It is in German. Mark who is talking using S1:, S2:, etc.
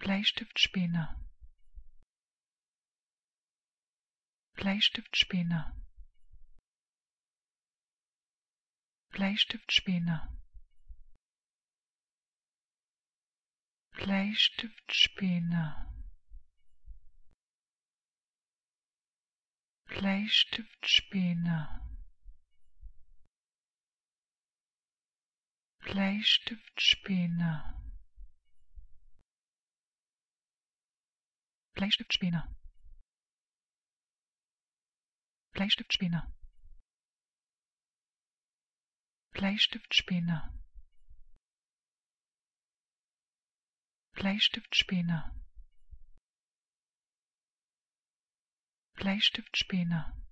S1: Bleistiftspäne, Bleistiftspäne, Bleistiftspäne, Bleistiftspäne, Bleistiftspäne, Bleistiftspäne, Bleistiftspäne, Bleistiftspäne, Bleistiftspäne, Bleistiftspäne, Bleistiftspäne,